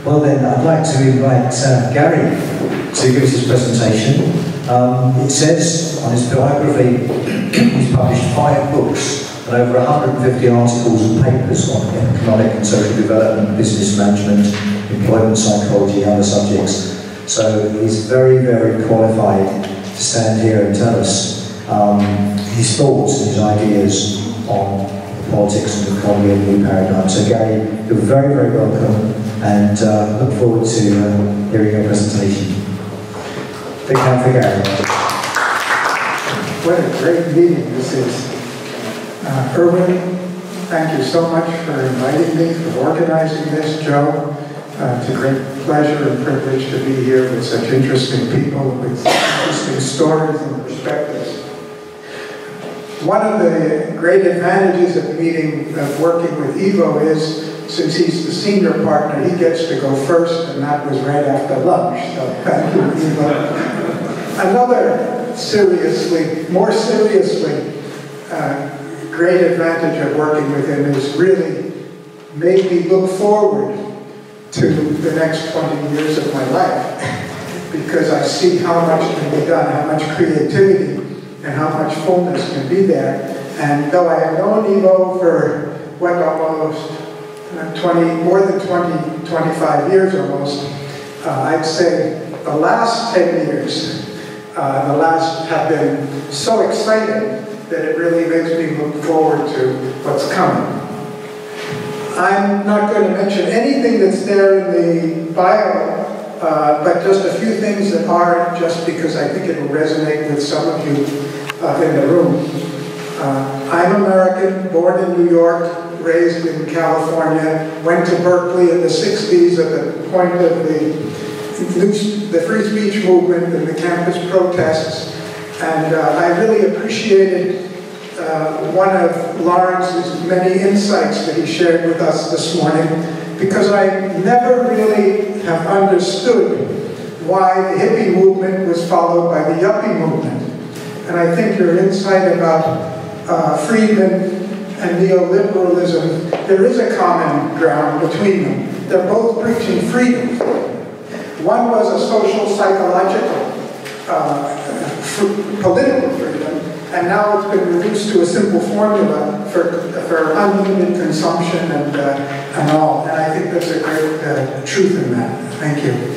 Well then, I'd like to invite Garry to give us his presentation. It says on his biography, he's published 5 books and over 150 articles and papers on economic and social development, business management, employment psychology and other subjects. So he's very, very qualified to stand here and tell us his thoughts and his ideas on politics and economy and new paradigm. So Garry, you're very, very welcome, and look forward to hearing your presentation. Big hand for Garry. What a great meeting this is. Erwin, thank you so much for inviting me, for organizing this. Joe, it's a great pleasure and privilege to be here with such interesting people, with interesting stories and perspectives. One of the great advantages of working with Ivo is, since he's the senior partner, he gets to go first, and that was right after lunch. So thank you, Ivo. Another more seriously, great advantage of working with him is really made me look forward to the next 20 years of my life, because I see how much can be done, how much creativity and how much fullness can be there. And though I have known Ivo for, almost more than 25 years almost, I'd say the last 10 years, have been so exciting that it really makes me look forward to what's coming. I'm not going to mention anything that's there in the bio, but just a few things that aren't, just because I think it will resonate with some of you in the room. I'm American, born in New York, raised in California, went to Berkeley in the 60s at the point of the free speech movement and the campus protests, and I really appreciated one of Lawrence's many insights that he shared with us this morning, because I never really have understood why the hippie movement was followed by the yuppie movement. And I think your insight about Friedman and neoliberalism, there is a common ground between them. They're both preaching freedom. One was a social, psychological, political freedom, and now it's been reduced to a simple formula for unlimited consumption and all. And I think there's a great truth in that. Thank you.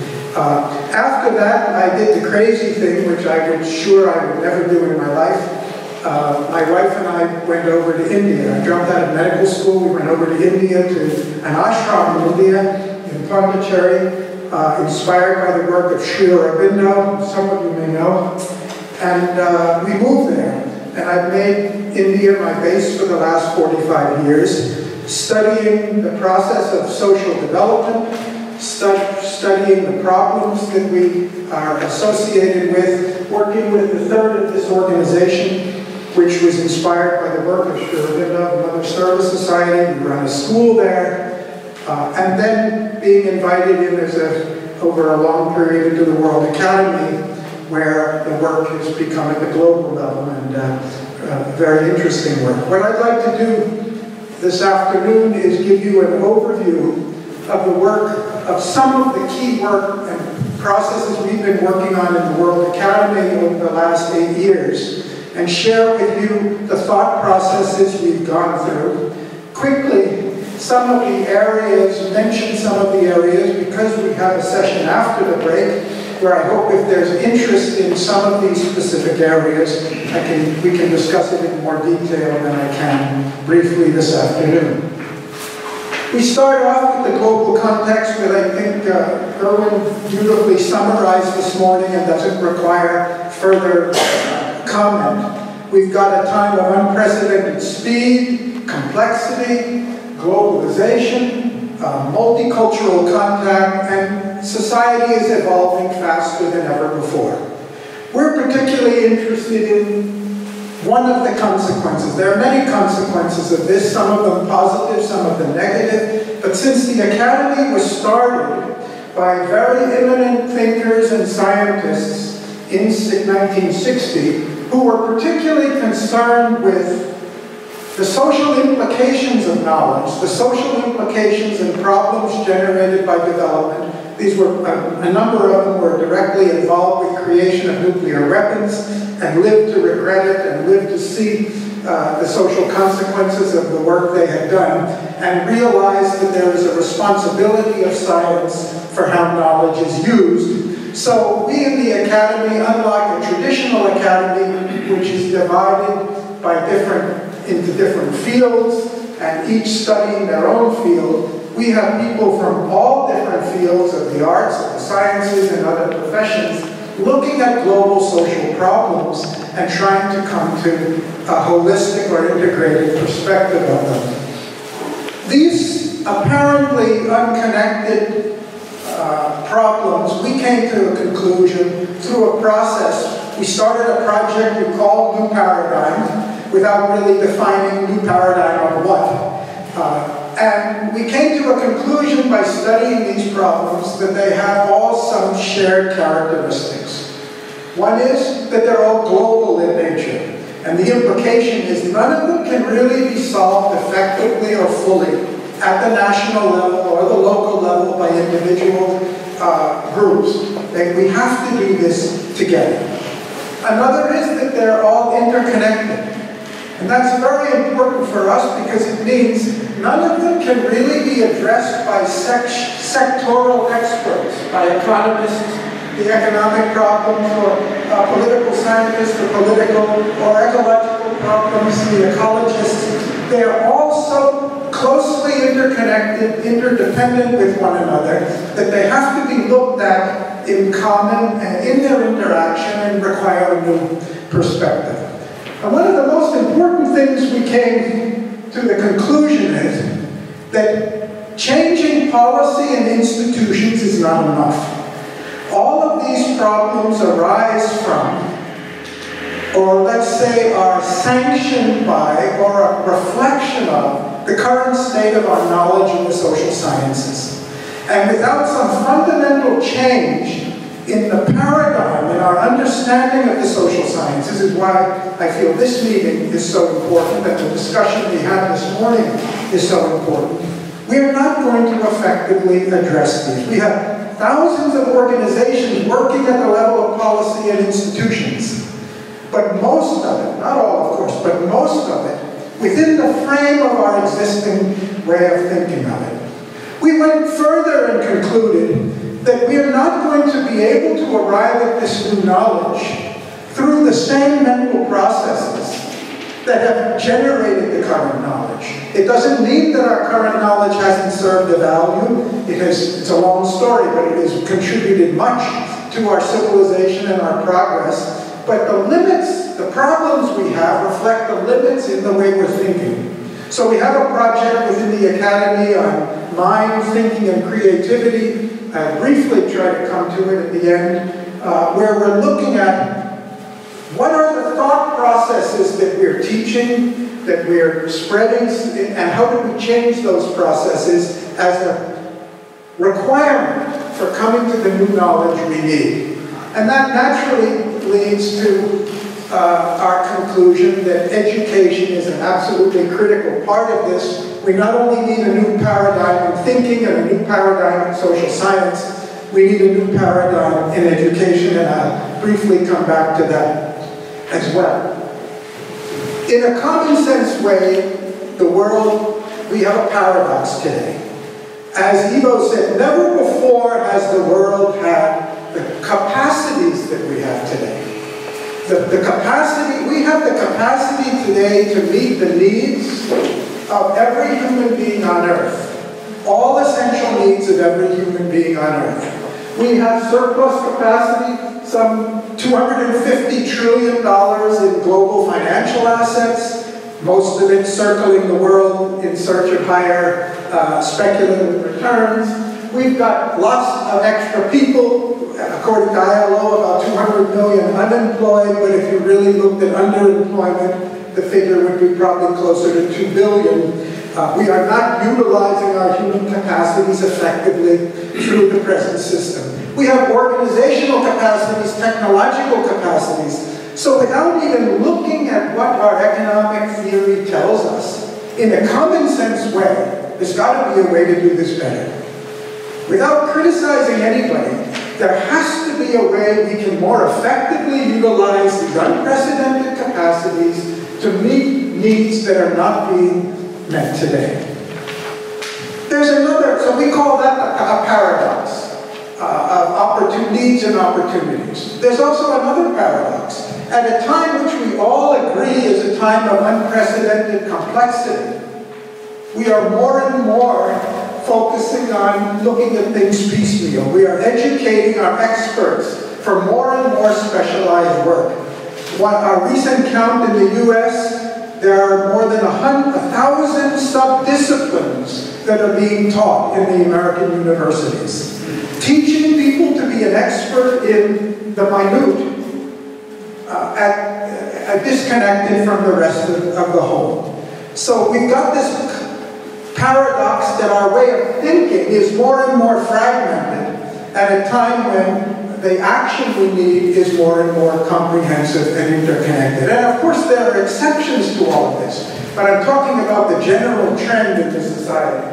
After that, I did the crazy thing, which I was sure I would never do in my life. My wife and I went over to India. I dropped out of medical school. We went over to India, to an ashram in India, in Pondicherry, inspired by the work of Sri Aurobindo, some of you may know. And we moved there. And I've made India my base for the last 45 years, studying the process of social development, studying the problems that we are associated with, working with the third of this organization, which was inspired by the work of Sri Aurobindo, the Mother Service Society. We run a school there, and then being invited in over a long period into the World Academy, where the work has become at the global level, and very interesting work. What I'd like to do this afternoon is give you an overview of the work, of some of the key work and processes we've been working on in the World Academy over the last 8 years, and share with you the thought processes we've gone through. Quickly, some of the areas, mention some of the areas, because we have a session after the break, where I hope if there's interest in some of these specific areas, we can discuss it in more detail than I can briefly this afternoon. We start off with the global context that I think Erwin beautifully summarized this morning and doesn't require further comment. We've got a time of unprecedented speed, complexity, globalization, multicultural contact, and society is evolving faster than ever before. We're particularly interested in one of the consequences. There are many consequences of this, some of them positive, some of them negative, but since the Academy was started by very eminent thinkers and scientists in 1960, who were particularly concerned with The social implications of knowledge, the social implications and problems generated by development, these were, a number of them were directly involved with creation of nuclear weapons and lived to regret it and lived to see the social consequences of the work they had done and realized that there is a responsibility of science for how knowledge is used. So we in the academy, unlike a traditional academy, which is divided by into different fields and each studying their own field, we have people from all different fields of the arts, of the sciences, and other professions looking at global social problems and trying to come to a holistic or integrated perspective of them. These apparently unconnected problems, we came to a conclusion through a process. We started a project we called New Paradigm, without really defining new paradigm of what. And we came to a conclusion by studying these problems that they have all some shared characteristics. One is that they're all global in nature. And the implication is none of them can really be solved effectively or fully at the national level or the local level by individual groups. We have to do this together. Another is that they're all interconnected. And that's very important for us because it means none of them can really be addressed by sectoral experts, by economists, the economic problems, or political scientists, the political or ecological problems, the ecologists. They are all so closely interconnected, interdependent with one another, that they have to be looked at in common and in their interaction and require a new perspective. And one of the most important things we came to the conclusion is that changing policy and institutions is not enough. All of these problems arise from, or let's say are sanctioned by, or a reflection of, the current state of our knowledge in the social sciences. And without some fundamental change in the paradigm, in our understanding of the social sciences, is why I feel this meeting is so important, and the discussion we had this morning is so important. We are not going to effectively address these. We have thousands of organizations working at the level of policy and institutions, but most of it, not all of course, but most of it, within the frame of our existing way of thinking of it. We went further and concluded that we are not going to be able to arrive at this new knowledge through the same mental processes that have generated the current knowledge. It doesn't mean that our current knowledge hasn't served a value. It's a long story, but it has contributed much to our civilization and our progress. But the limits, the problems we have reflect the limits in the way we're thinking. So we have a project within the Academy on mind, thinking, and creativity. I'll briefly try to come to it at the end, where we're looking at what are the thought processes that we're teaching, that we're spreading, and how do we change those processes as a requirement for coming to the new knowledge we need. And that naturally leads to our conclusion that education is an absolutely critical part of this. We not only need a new paradigm in thinking and a new paradigm in social science, we need a new paradigm in education, and I'll briefly come back to that as well. In a common sense way, the world, we have a paradox today. As Ivo said, never before has the world had the capacities that we have today. We have the capacity today to meet the needs of every human being on Earth. All essential needs of every human being on Earth. We have surplus capacity, some $250 trillion in global financial assets, most of it circling the world in search of higher speculative returns. We've got lots of extra people. According to ILO, about 200 million unemployed, but if you really looked at underemployment, the figure would be probably closer to 2 billion. We are not utilizing our human capacities effectively through the present system. We have organizational capacities, technological capacities, So without even looking at what our economic theory tells us, in a common sense way, there's got to be a way to do this better. Without criticizing anybody, there has to be a way we can more effectively utilize these unprecedented capacities to meet needs that are not being met today. There's another, so we call that a paradox of needs and opportunities. There's also another paradox. At a time which we all agree is a time of unprecedented complexity, we are more and more focusing on looking at things piecemeal. We are educating our experts for more and more specialized work. What our recent count in the US, there are more than 1,000 sub-disciplines that are being taught in the American universities. Teaching people to be an expert in the minute, disconnected from the rest of the whole. So we've got this paradox that our way of thinking is more and more fragmented at a time when the action we need is more and more comprehensive and interconnected. And of course there are exceptions to all of this, but I'm talking about the general trend in the society.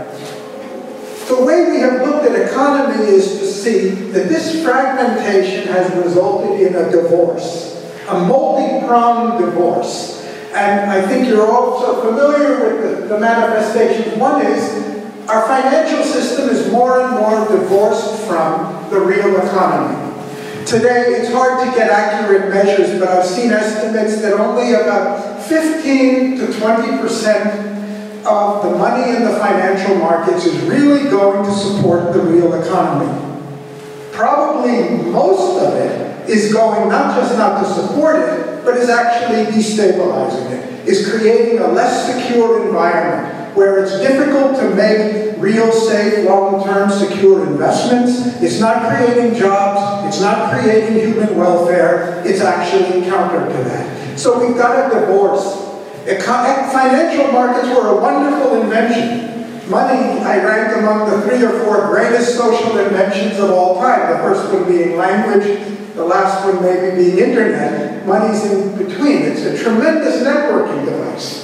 The way we have looked at economy is to see that this fragmentation has resulted in a divorce, a multi-pronged divorce. And I think you're also familiar with the manifestations. One is our financial system is more and more divorced from the real economy. Today, it's hard to get accurate measures, but I've seen estimates that only about 15 to 20% of the money in the financial markets is really going to support the real economy. Probably most of it is going not just not to support it, but is actually destabilizing it, is creating a less secure environment where it's difficult to make real, safe, long-term, secure investments. It's not creating jobs, it's not creating human welfare, it's actually counter to that. So we've got a divorce. Financial markets were a wonderful invention. Money, I rank among the 3 or 4 greatest social inventions of all time. The first one being language, the last one maybe being internet. Money's in between. It's a tremendous networking device.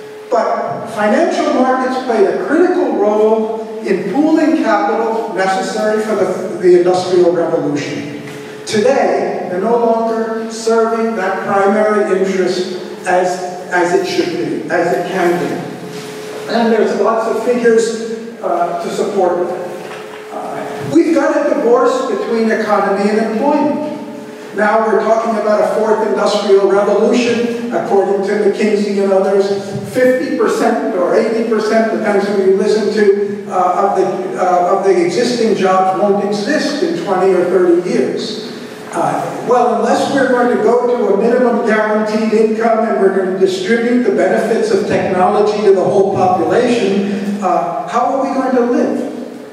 But financial markets played a critical role in pooling capital necessary for the Industrial Revolution. Today, they're no longer serving that primary interest as it should be, as it can be. And there's lots of figures to support it. We've got a divorce between economy and employment. Now we're talking about a 4th industrial revolution, according to McKinsey and others. 50% or 80%, depends who you listen to, of the existing jobs won't exist in 20 or 30 years. Well, unless we're going to go to a minimum guaranteed income and we're going to distribute the benefits of technology to the whole population, how are we going to live?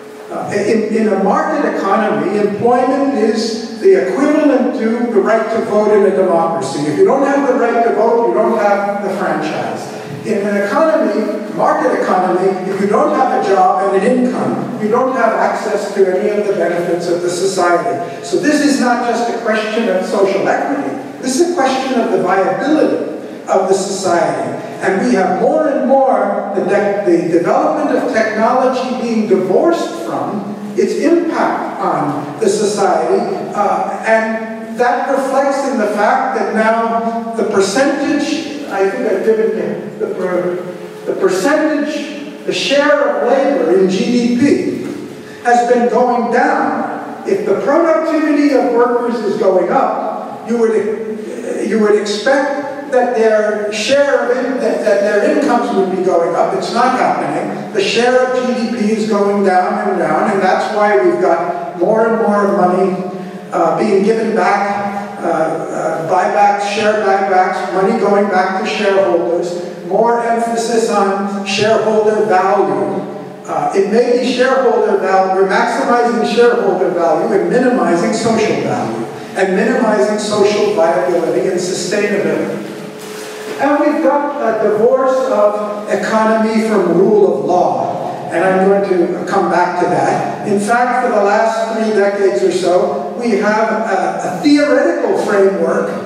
In a market economy, employment is the equivalent to the right to vote in a democracy. If you don't have the right to vote, you don't have the franchise. In an economy, market economy, if you don't have a job and an income, you don't have access to any of the benefits of the society. So this is not just a question of social equity. This is a question of the viability of the society. And we have more and more the development of technology being divorced from its impact on the society. And that reflects in the fact that now the percentage, I think I've given you the percentage, the share of labor in GDP has been going down. If the productivity of workers is going up, you would expect that their share of that their incomes would be going up. It's not happening. The share of GDP is going down, and that's why we've got more and more money being given back, buybacks, share buybacks, money going back to shareholders, more emphasis on shareholder value. It may be shareholder value, we're maximizing shareholder value and minimizing social value, and minimizing social viability and sustainability. And we've got a divorce of economy from rule of law. And I'm going to come back to that. In fact, for the last 3 decades or so, we have a theoretical framework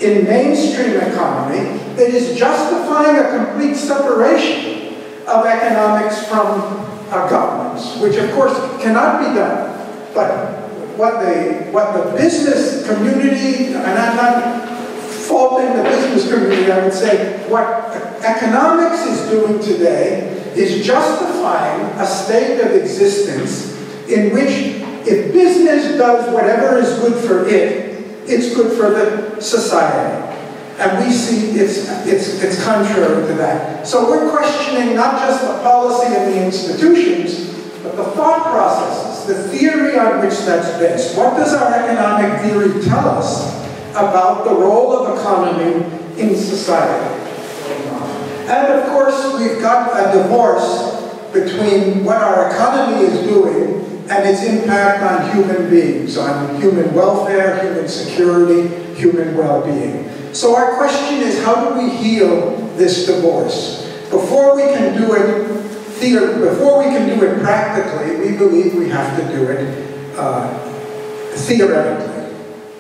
in mainstream economy that is justifying a complete separation of economics from governments, which of course cannot be done. But what the business community, and I'm not faulting the business community, I would say what economics is doing today is justifying a state of existence in which if business does whatever is good for it, it's good for the society. And we see it's contrary to that. So we're questioning not just the policy and the institutions, but the thought processes, the theory on which that's based. What does our economic theory tell us about the role of economy in society? And of course, we've got a divorce between what our economy is doing and its impact on human beings, on human welfare, human security, human well-being. So our question is, how do we heal this divorce? Before we can do it practically, we believe we have to do it theoretically.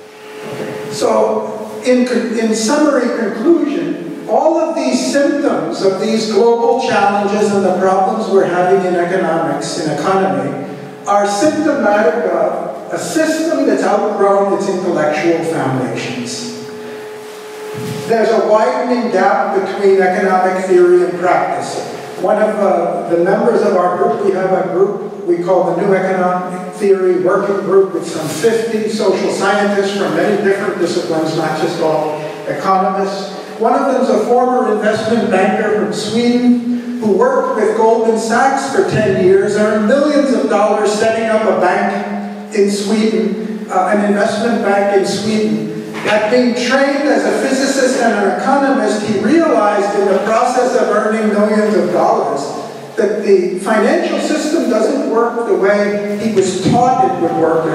So in summary conclusion, all of these symptoms of these global challenges and the problems we're having in economics, in economy, are symptomatic of a system that's outgrown its intellectual foundations. There's a widening gap between economic theory and practice. One of the members of our group, we have a group we call the New Economic Theory Working Group with some 50 social scientists from many different disciplines, not just all economists. One of them is a former investment banker from Sweden who worked with Goldman Sachs for 10 years, earned millions of dollars setting up a bank in Sweden, an investment bank in Sweden. That being trained as a physicist and an economist, he realized in the process of earning millions of dollars that the financial system doesn't work the way he was taught it would work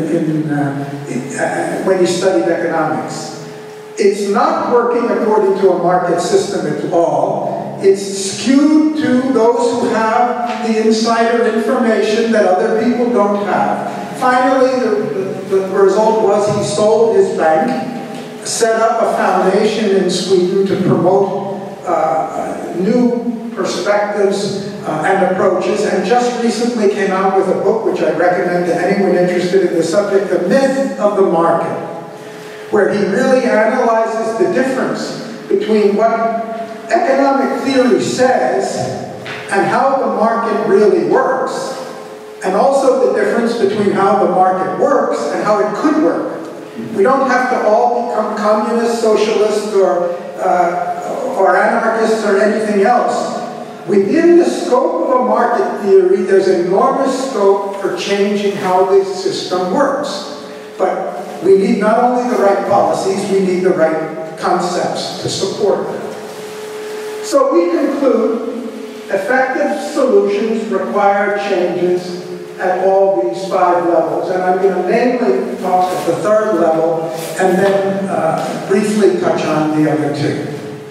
when he studied economics. It's not working according to a market system at all. It's skewed to those who have the insider information that other people don't have. Finally, the result was he sold his bank, set up a foundation in Sweden to promote new perspectives and approaches, and just recently came out with a book which I recommend to anyone interested in the subject, The Myth of the Market, where he really analyzes the difference between what economic theory says and how the market really works, and also the difference between how the market works and how it could work. We don't have to all become communists, socialists, or anarchists or anything else. Within the scope of a market theory, there's enormous scope for changing how this system works. But we need not only the right policies, we need the right concepts to support them. So we conclude effective solutions require changes at all these 5 levels. And I'm going to mainly talk at the 3rd level and then briefly touch on the other 2.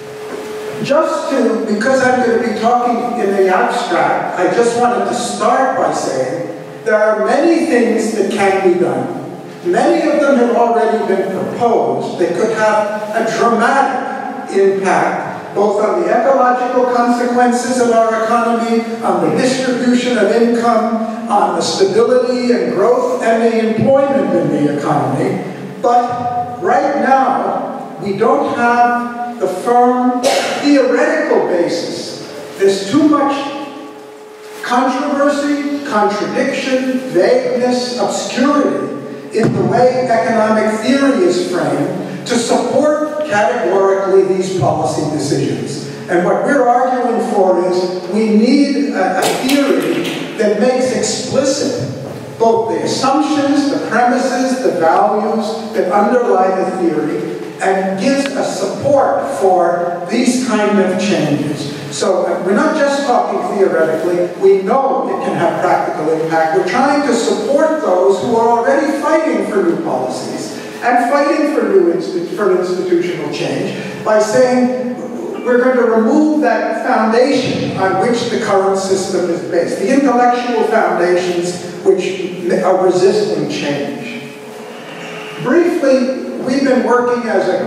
Because I'm going to be talking in the abstract, I just wanted to start by saying there are many things that can be done. Many of them have already been proposed that could have a dramatic impact both on the ecological consequences of our economy, on the distribution of income, on the stability and growth and the employment in the economy. But right now, we don't have the firm theoretical basis. There's too much controversy, contradiction, vagueness, obscurity in the way economic theory is framed to support categorically these policy decisions. And what we're arguing for is we need a theory that makes explicit both the assumptions, the premises, the values that underlie the theory, and gives us support for these kind of changes. So we're not just talking theoretically, we know it can have practical impact. We're trying to support those who are already fighting for new policies and fighting for institutional change by saying we're going to remove that foundation on which the current system is based, the intellectual foundations which are resisting change. Briefly, we've been working as a group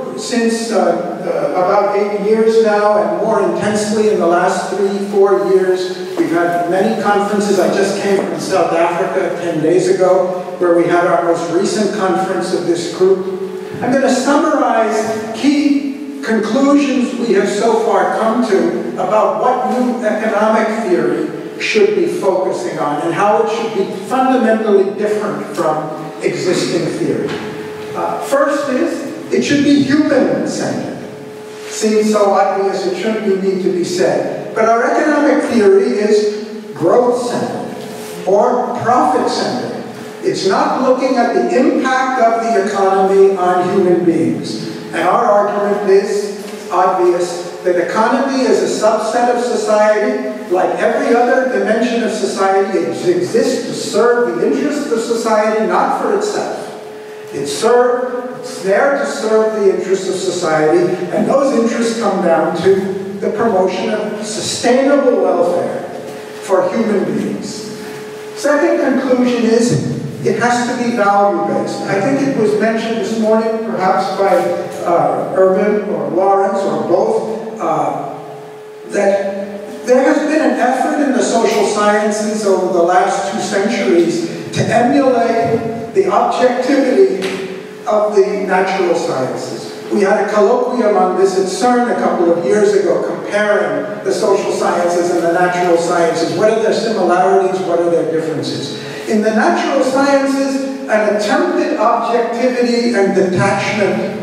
since about 8 years now, and more intensely in the last 3-4 years. We've had many conferences. I just came from South Africa 10 days ago, where we had our most recent conference of this group. I'm going to summarize key conclusions we have so far come to about what new economic theory should be focusing on and how it should be fundamentally different from existing theory. First is, it should be human-centered. Seems so obvious, it shouldn't need to be said. But our economic theory is growth-centered or profit-centered. It's not looking at the impact of the economy on human beings. And our argument is obvious, that economy is a subset of society. Like every other dimension of society, it exists to serve the interests of society, not for itself. It's there to serve the interests of society, and those interests come down to the promotion of sustainable welfare for human beings. Second conclusion is, it has to be value-based. I think it was mentioned this morning, perhaps by Irvin or Lawrence or both, that there has been an effort in the social sciences over the last 2 centuries to emulate the objectivity of the natural sciences. We had a colloquium on this at CERN a couple of years ago, comparing the social sciences and the natural sciences. What are their similarities? What are their differences? In the natural sciences, an attempted objectivity and detachment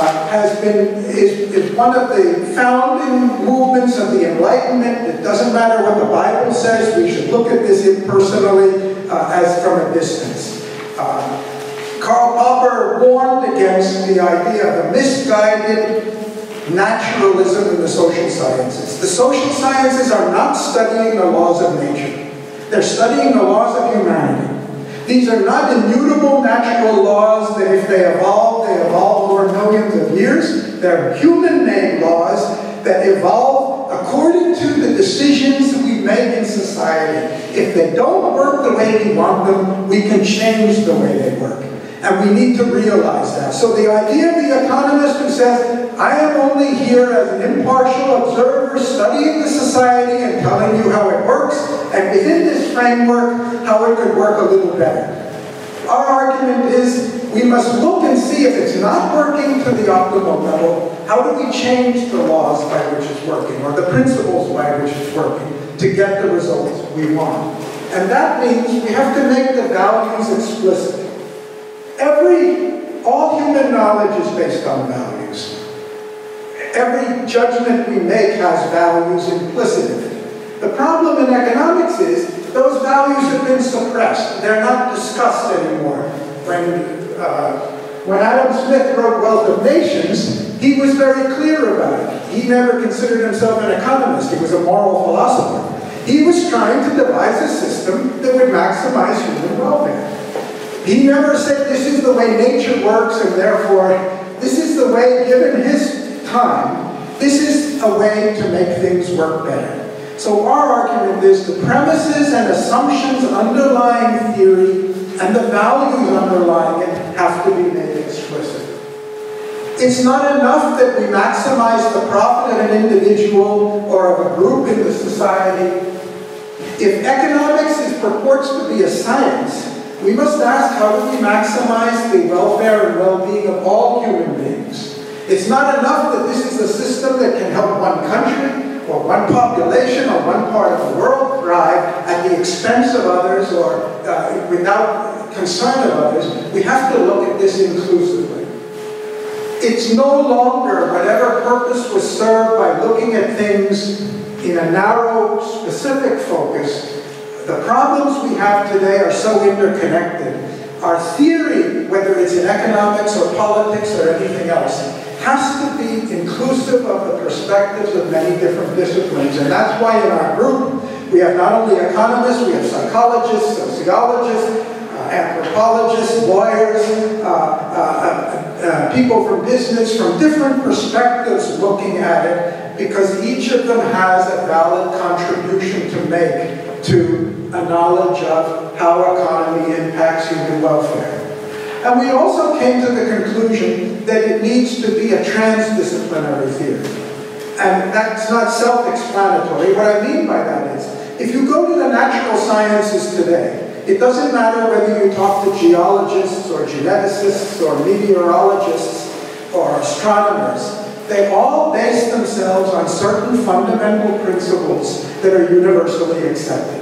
is one of the founding movements of the Enlightenment. It doesn't matter what the Bible says, we should look at this impersonally as from a distance. Karl Popper warned against the idea of a misguided naturalism in the social sciences. The social sciences are not studying the laws of nature. They're studying the laws of humanity. These are not immutable natural laws that if they evolve over millions of years. They're human-made laws that evolve according to the decisions we make in society. If they don't work the way we want them, we can change the way they work. And we need to realize that. So the idea of the economist who says, I am only here as an impartial observer studying the society and telling you how it works, and within this framework, how it could work a little better. Our argument is we must look and see if it's not working to the optimal level, how do we change the laws by which it's working, or the principles by which it's working, to get the results we want. And that means we have to make the values explicit. All human knowledge is based on values. Every judgment we make has values implicit in it. The problem in economics is those values have been suppressed. They're not discussed anymore. When Adam Smith wrote Wealth of Nations, he was very clear about it. He never considered himself an economist. He was a moral philosopher. He was trying to devise a system that would maximize human welfare. He never said this is the way nature works and therefore this is the way, given his time, this is a way to make things work better. So our argument is the premises and assumptions underlying theory and the values underlying it have to be made explicit. It's not enough that we maximize the profit of an individual or of a group in the society. If economics purports to be a science, we must ask, how do we maximize the welfare and well-being of all human beings? It's not enough that this is a system that can help one country or one population or one part of the world thrive at the expense of others or without concern of others. We have to look at this inclusively. It's no longer whatever purpose was served by looking at things in a narrow, specific focus. The problems we have today are so interconnected. Our theory, whether it's in economics or politics or anything else, has to be inclusive of the perspectives of many different disciplines. And that's why in our group, we have not only economists, we have psychologists, sociologists, anthropologists, lawyers, people from business, from different perspectives looking at it, because each of them has a valid contribution to make to a knowledge of how economy impacts human welfare. And we also came to the conclusion that it needs to be a transdisciplinary theory. And that's not self-explanatory. What I mean by that is, if you go to the natural sciences today, it doesn't matter whether you talk to geologists or geneticists or meteorologists or astronomers, they all base themselves on certain fundamental principles that are universally accepted.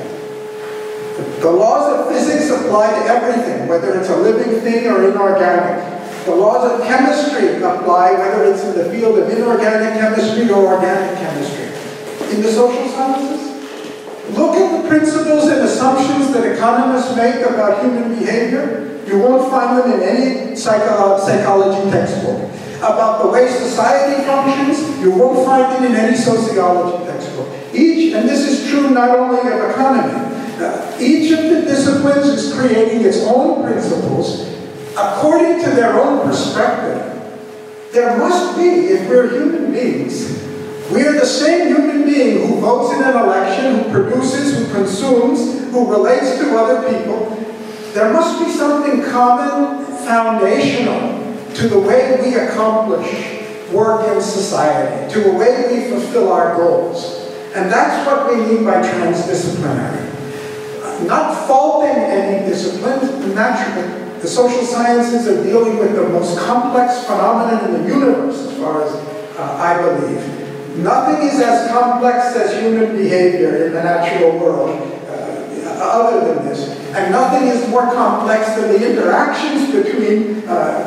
The laws of physics apply to everything, whether it's a living thing or inorganic. The laws of chemistry apply whether it's in the field of inorganic chemistry or organic chemistry. In the social sciences, look at the principles and assumptions that economists make about human behavior. You won't find them in any psychology textbook. About the way society functions, you won't find it in any sociology textbook. And this is true not only of economy, each of the disciplines is creating its own principles according to their own perspective. There must be, if we're human beings, we are the same human being who votes in an election, who produces, who consumes, who relates to other people. There must be something common, foundational, to the way we accomplish work in society, to the way we fulfill our goals. And that's what we mean by transdisciplinary. Not faulting any discipline, naturally. The social sciences are dealing with the most complex phenomenon in the universe, as far as I believe. Nothing is as complex as human behavior in the natural world, other than this. And nothing is more complex than the interactions between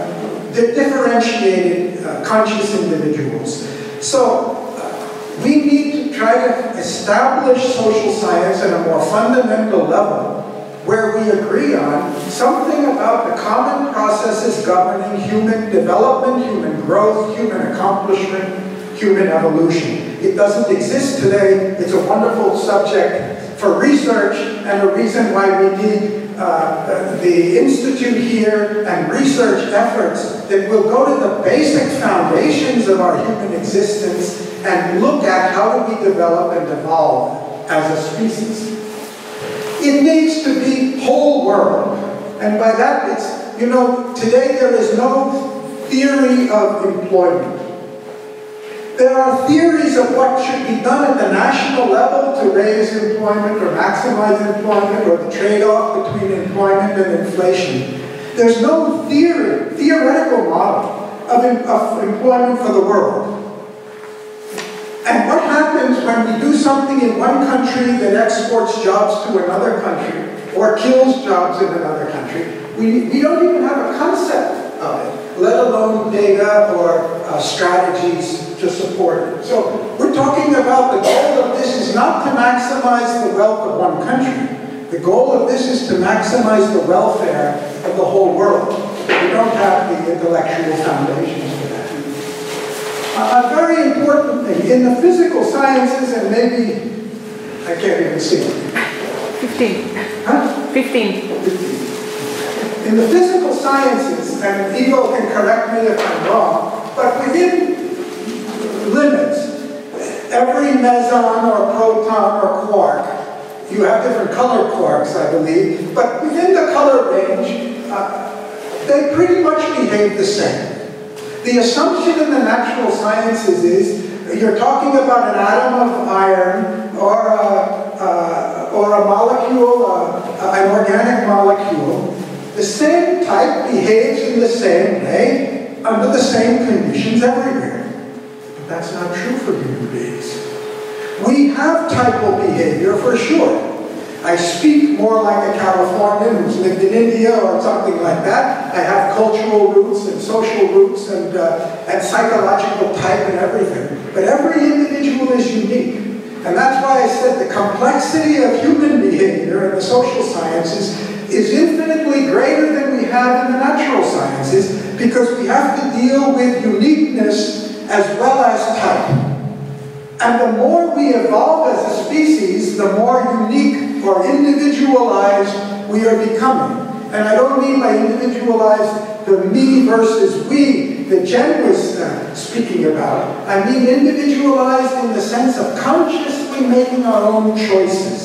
differentiated conscious individuals. So we need to try to establish social science at a more fundamental level where we agree on something about the common processes governing human development, human growth, human accomplishment, human evolution. It doesn't exist today. It's a wonderful subject for research and a reason why we need the Institute here and research efforts that will go to the basic foundations of our human existence and look at how do we develop and evolve as a species. It needs to be whole world. And by that it's, you know, today there is no theory of employment. There are theories of what should be done at the national level to raise employment or maximize employment or the trade-off between employment and inflation. There's no theoretical model of employment for the world. And what happens when we do something in one country that exports jobs to another country or kills jobs in another country? We don't even have a concept of it, let alone data or strategies to support it. So we're talking about the goal of this is not to maximize the wealth of one country. The goal of this is to maximize the welfare of the whole world. We don't have the intellectual foundations for that. A very important thing, in the physical sciences, and maybe, I can't even see it. 15. Huh? 15. In the physical sciences, and Ivo can correct me if I'm wrong, but within limits, every meson or proton or quark, you have different colored quarks, I believe, but within the color range, they pretty much behave the same. The assumption in the natural sciences is you're talking about an atom of iron or a molecule, an organic molecule. The same type behaves in the same way under the same conditions everywhere. But that's not true for human beings. We have typal behavior for sure. I speak more like a Californian who's lived in India or something like that. I have cultural roots and social roots and psychological type and everything. But every individual is unique. And that's why I said the complexity of human behavior in the social sciences is infinitely greater than we have in the natural sciences because we have to deal with uniqueness as well as type. And the more we evolve as a species, the more unique or individualized we are becoming. And I don't mean by individualized the me versus we that Jen was speaking about. I mean individualized in the sense of consciously making our own choices,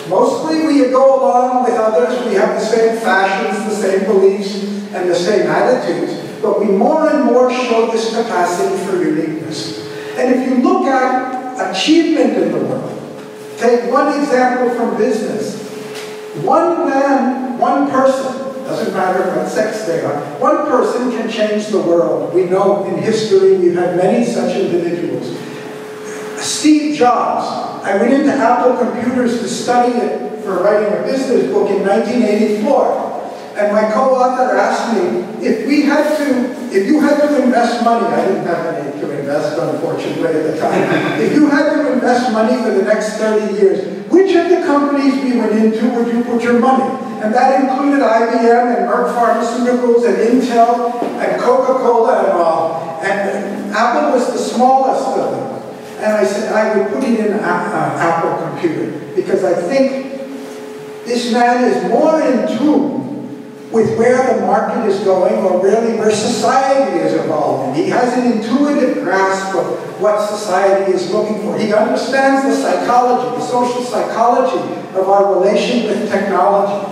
Mostly we go along with others, we have the same fashions, the same beliefs, and the same attitudes, but we more and more show this capacity for uniqueness. And if you look at achievement in the world, take one example from business. One man, one person, doesn't matter what sex they are, one person can change the world. We know in history we've had many such individuals. Steve Jobs. I went into Apple Computers to study it for writing a business book in 1984. And my co-author asked me, if you had to invest money, I didn't have any to invest, unfortunately, at the time. If you had to invest money for the next 30 years, which of the companies we went into would you put your money? And that included IBM and Merck Pharmaceuticals and Intel and Coca-Cola and all. And Apple was the smallest of them. And I said, I would put it in Apple Computer because I think this man is more in tune with where the market is going or really where society is evolving. He has an intuitive grasp of what society is looking for. He understands the psychology, the social psychology of our relation with technology.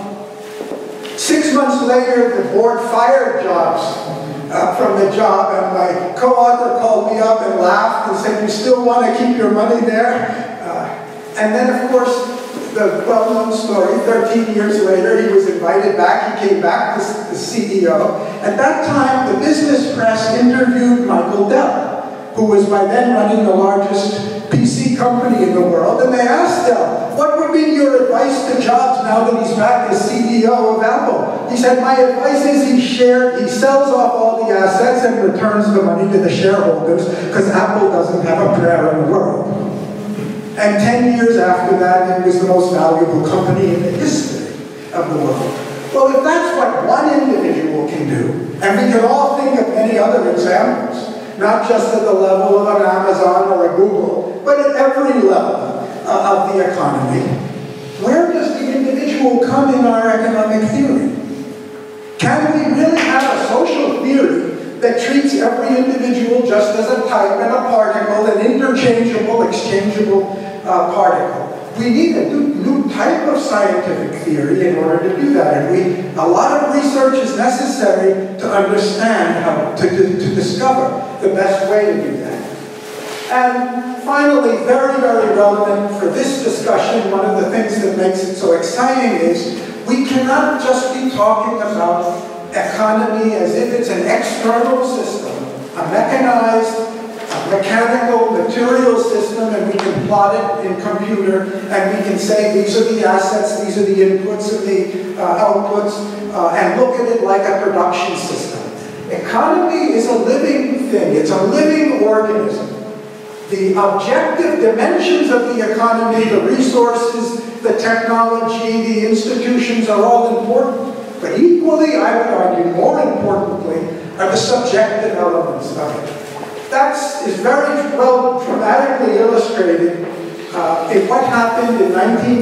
6 months later, the board fired Jobs from the job, and my co-author called me up and laughed and said, you still want to keep your money there? And then, of course, the well-known story, 13 years later, he was invited back. He came back as the CEO. At that time, the business press interviewed Michael Dell, who was by then running the largest PC company in the world, and they asked Dell, what would be your advice to Jobs now that he's back as CEO of Apple? He said, my advice is he sells off all the assets and returns the money to the shareholders because Apple doesn't have a prayer in the world. And 10 years after that, it was the most valuable company in the history of the world. Well, if that's what one individual can do, and we can all think of many other examples, not just at the level of an Amazon or a Google, but at every level of the economy, where does the individual come in our economic theory? Can we really have a social theory that treats every individual just as a type and a particle, an interchangeable, exchangeable particle? We need a new type of scientific theory in order to do that. And a lot of research is necessary to understand how to discover the best way to do that. And finally, very, very relevant for this discussion, one of the things that makes it so exciting is we cannot just be talking about economy as if it's an external system, a mechanized, mechanical, material system, and we can plot it in computer, and we can say these are the assets, these are the inputs and the outputs, and look at it like a production system. Economy is a living thing. It's a living organism. The objective dimensions of the economy, the resources, the technology, the institutions are all important. But equally, I would argue, more importantly, are the subjective elements of it. That is very well dramatically illustrated in what happened in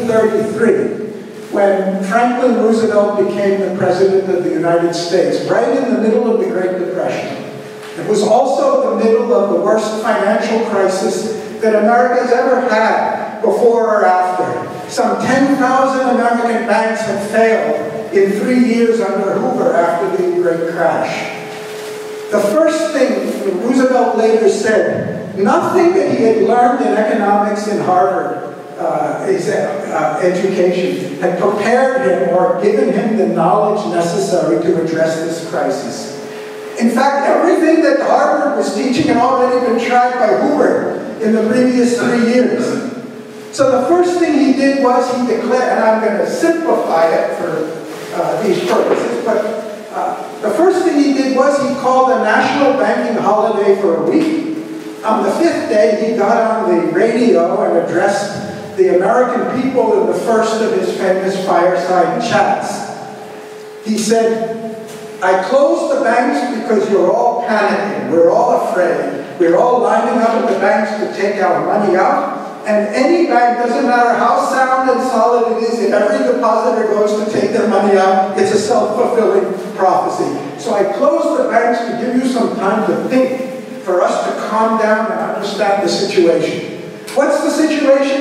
1933 when Franklin Roosevelt became the President of the United States, right in the middle of the Great Depression. It was also the middle of the worst financial crisis that America has ever had before or after. Some 10,000 American banks had failed in 3 years under Hoover after the Great Crash. The first thing Roosevelt later said, nothing that he had learned in economics in Harvard, his education, had prepared him or given him the knowledge necessary to address this crisis. In fact, everything that Harvard was teaching had already been tried by Hoover in the previous 3 years. So the first thing he did was he declared, and I'm going to simplify it for these purposes, but the first thing he did was he called a national banking holiday for a week. On the 5th day, he got on the radio and addressed the American people in the first of his famous fireside chats. He said, I closed the banks because you're all panicking. We're all afraid. We're all lining up at the banks to take our money out. And any bank, doesn't matter how sound and solid it is, if every depositor goes to take their money out, it's a self-fulfilling prophecy. So I closed the banks to give you some time to think, for us to calm down and understand the situation. What's the situation?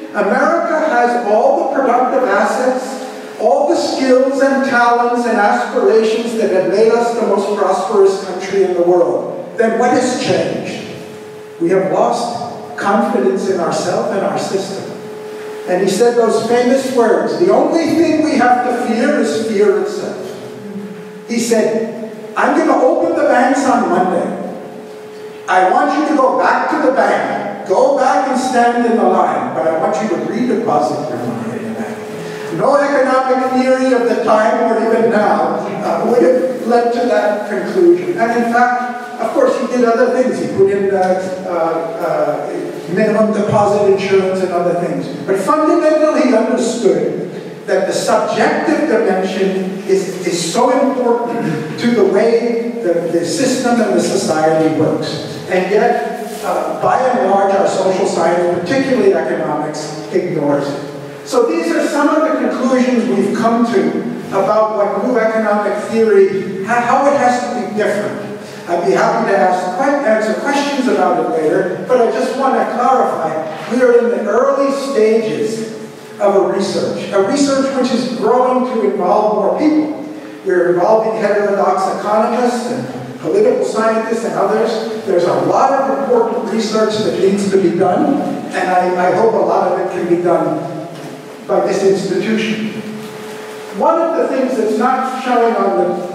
America has all the productive assets, all the skills and talents and aspirations that have made us the most prosperous country in the world. Then what has changed? We have lost confidence in ourselves and our system. And he said those famous words, the only thing we have to fear is fear itself. He said, I'm going to open the banks on Monday. I want you to go back to the bank. Go back and stand in the line, but I want you to redeposit your money in the bank. No economic theory of the time or even now would have led to that conclusion. And in fact, of course, he did other things. He put in minimum deposit insurance and other things. But fundamentally, he understood that the subjective dimension is so important to the way the system and the society works. And yet, by and large, our social science, particularly economics, ignores it. So these are some of the conclusions we've come to about what new economic theory, how it has to be different. I'd be happy to answer questions about it later, but I just want to clarify, we are in the early stages of a research which is growing to involve more people. We're involving heterodox economists and political scientists and others. There's a lot of important research that needs to be done, and I hope a lot of it can be done by this institution. One of the things that's not showing on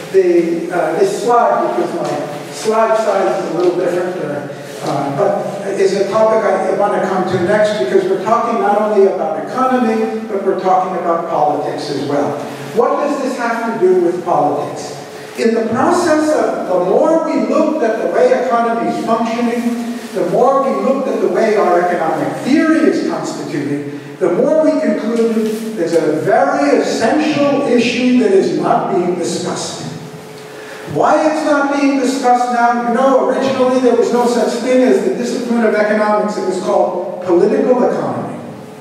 this slide, because my slide size is a little different, but is a topic I want to come to next, because we're talking not only about economy, but we're talking about politics as well. What does this have to do with politics? In the process of the more we looked at the way economy is functioning, the more we looked at the way our economic theory is constituted, the more we concluded there's a very essential issue that is not being discussed. Why it's not being discussed now? You know, originally there was no such thing as the discipline of economics. It was called political economy.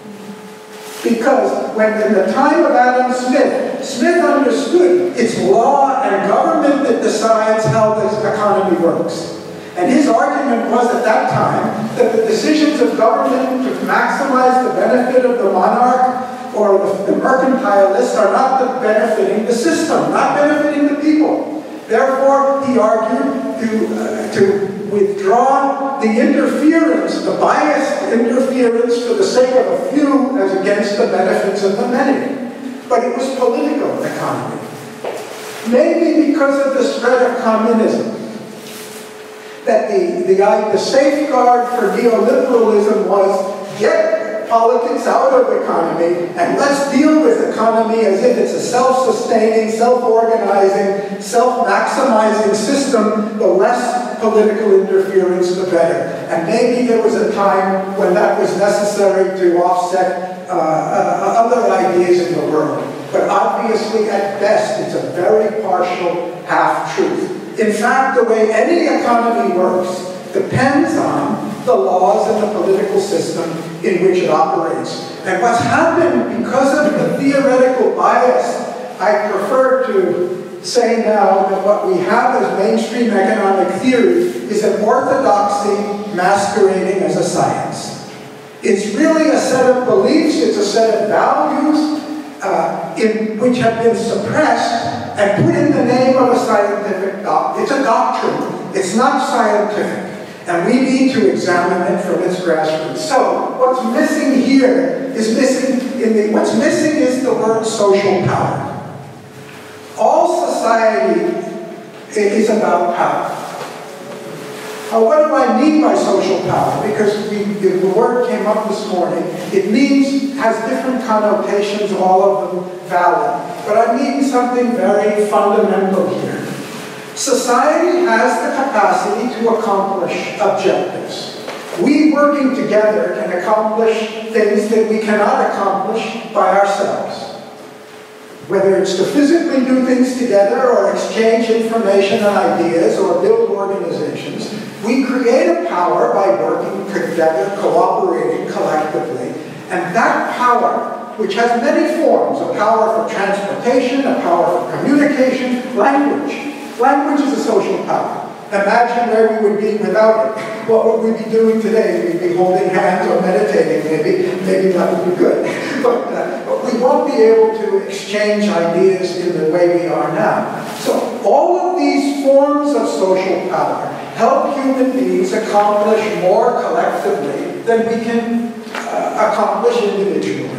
Because when in the time of Adam Smith, Smith understood it's law and government that decides how this economy works. And his argument was at that time that the decisions of government to maximize the benefit of the monarch or the mercantilist are not benefiting the system, not benefiting the people. Therefore, he argued to withdraw the interference, the biased interference for the sake of a few as against the benefits of the many. But it was political economy. Maybe because of the spread of communism, that the safeguard for neoliberalism was get politics out of economy and let's deal with economy as if it's a self-sustaining, self-organizing, self-maximizing system. The less political interference, the better. And maybe there was a time when that was necessary to offset other ideas in the world. But obviously, at best, it's a very partial half-truth. In fact, the way any economy works depends on the laws and the political system in which it operates. And what's happened because of the theoretical bias, I prefer to say now that what we have as mainstream economic theory is an orthodoxy masquerading as a science. It's really a set of beliefs, it's a set of values which have been suppressed and put in the name of a scientific doctrine. It's a doctrine. It's not scientific. And we need to examine it from its grassroots. So, what's missing here is what's missing is the word social power. All society is about power. What do I mean by social power? Because the word came up this morning. It has different connotations, all of them valid. But I mean something very fundamental here. Society has the capacity to accomplish objectives. We working together can accomplish things that we cannot accomplish by ourselves. Whether it's to physically do things together or exchange information and ideas or build organizations, we create a power by working together, cooperating collectively. And that power, which has many forms, a power for transportation, a power for communication, language. Language is a social power. Imagine where we would be without it. What would we be doing today? We'd be holding hands or meditating, maybe. Maybe that would be good. But we won't be able to exchange ideas in the way we are now. So all of these forms of social power help human beings accomplish more collectively than we can accomplish individually.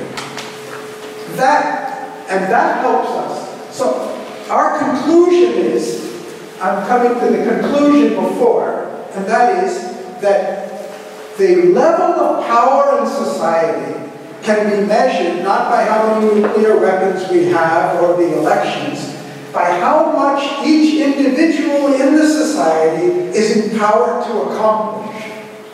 That helps us. So our conclusion is, I'm coming to the conclusion before, and that is that the level of power in society can be measured not by how many nuclear weapons we have or the elections, by how much each individual in the society is empowered to accomplish.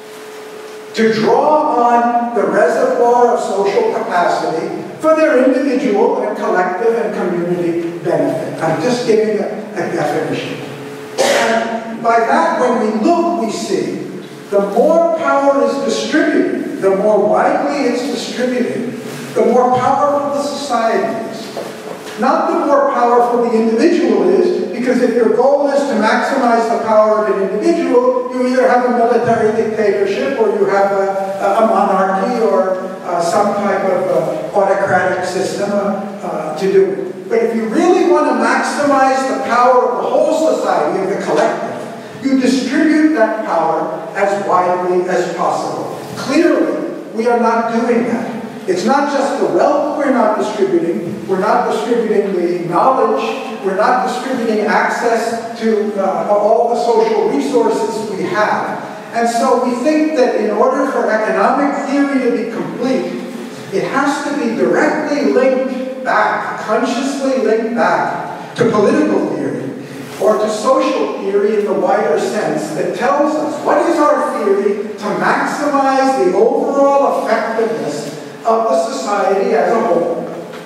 To draw on the reservoir of social capacity for their individual and collective and community benefit. I'm just giving a definition. And by that, when we look, we see the more power is distributed, the more widely it's distributed, the more powerful the society is. Not the more powerful the individual is, because if your goal is to maximize the power of an individual, you either have a military dictatorship or you have a monarchy or some type of autocratic system to do it. But if you really want to maximize the power of the whole society, of the collective, you distribute that power as widely as possible. Clearly, we are not doing that. It's not just the wealth we're not distributing the knowledge, we're not distributing access to all the social resources we have. And so we think that in order for economic theory to be complete, it has to be directly linked back, consciously linked back to political theory, or to social theory in the wider sense that tells us what is our theory to maximize the overall effectiveness of the society as a whole.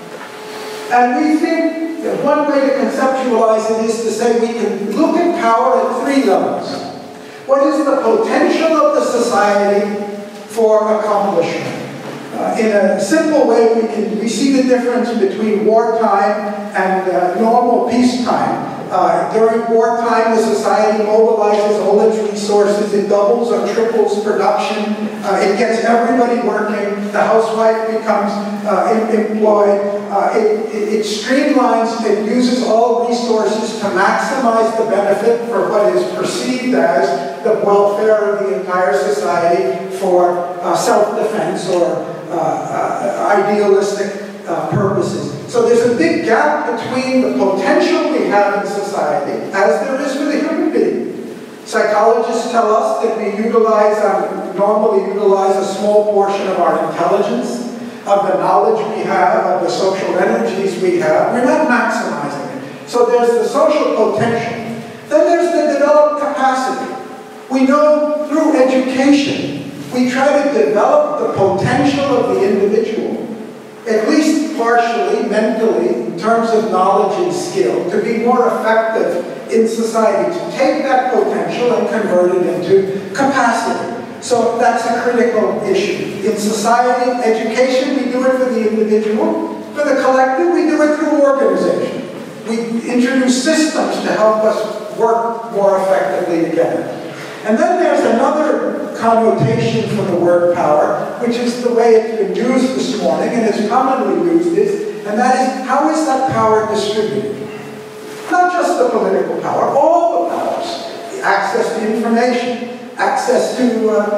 And we think that one way to conceptualize it is to say we can look at power at three levels. What is the potential of the society for accomplishment? In a simple way, we see the difference between wartime and normal peacetime. During wartime, the society mobilizes all its resources. It doubles or triples production. It gets everybody working. The housewife becomes employed. It streamlines. It uses all resources to maximize the benefit for what is perceived as the welfare of the entire society for self-defense or idealistic purposes. So there's a big gap between the potential we have in society, as there is with a human being. Psychologists tell us that we normally utilize a small portion of our intelligence, of the knowledge we have, of the social energies we have. We're not maximizing it. So there's the social potential. Then there's the developed capacity. We know through education, we try to develop the potential of the individual, at least partially, mentally, in terms of knowledge and skill, to be more effective in society, to take that potential and convert it into capacity. So that's a critical issue. In society, education, we do it for the individual. For the collective, we do it through organization. We introduce systems to help us work more effectively together. And then there's another connotation for the word power, which is the way it's been used this morning and is commonly used, and that is, how is that power distributed? Not just the political power, all the powers. Access to information, access to